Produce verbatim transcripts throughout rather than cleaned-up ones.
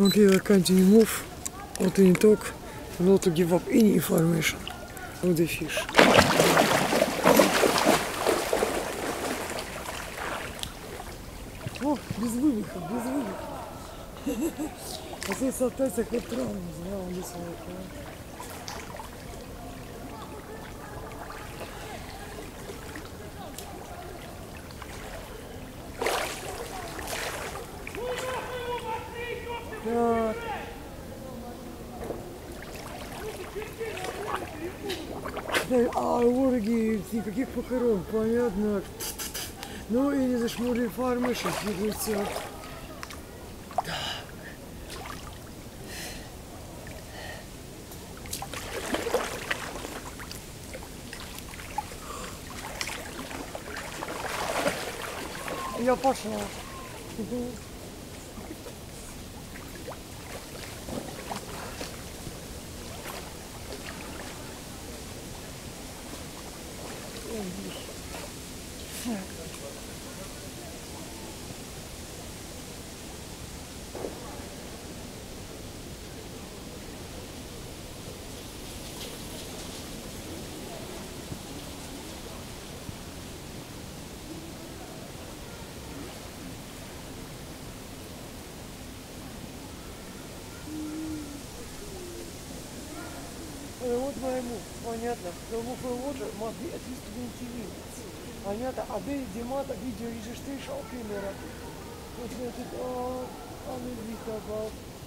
Okay, I continue move, continue talk, not to give up any information of the fish. О, без вывиха, без вывиха. А здесь солтается как травма, знала, здесь вот. Да. А вороги, никаких похорон, понятно. Ну и не зашмурили фармы, сейчас двигаются. Так. Я пошла. Угу. Вот моему, понятно, тому проводжу, могли ответственные. Понятно, а де Димата видео registration примера. Вот это, а, а не видно,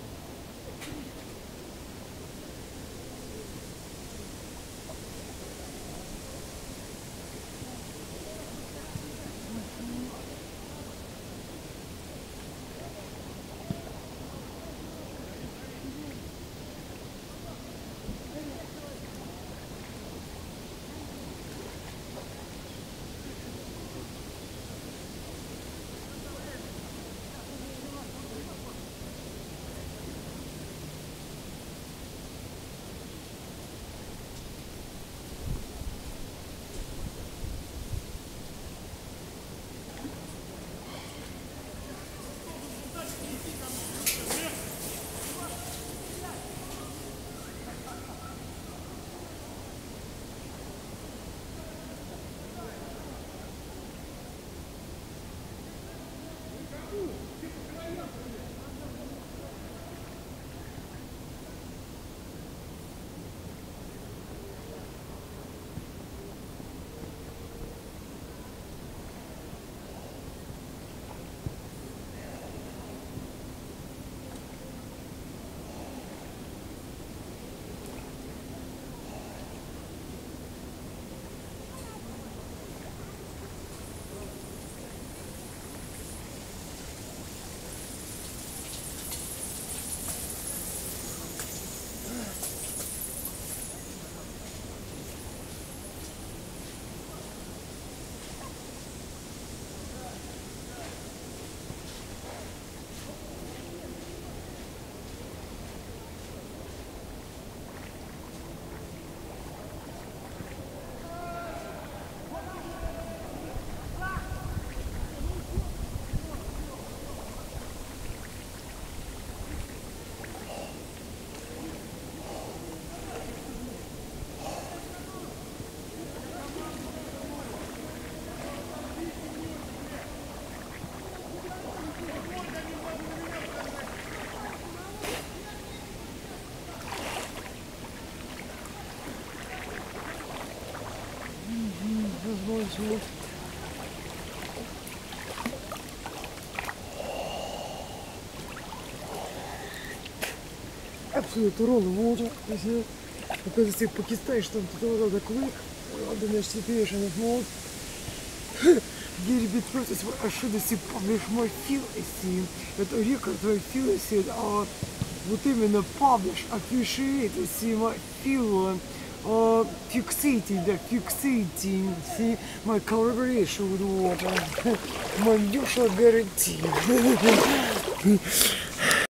Возможно. Абсолютно ровно water. Если оказывается в Пакистане, что там туда надо quick, the next situation of mode. Gary bit process where I should have publish more feel. Это record where feel said, а вот именно publish, appreciate, see my feel. Uh, fixating, да, fixating, see, my collaboration with water, my usual guarantee.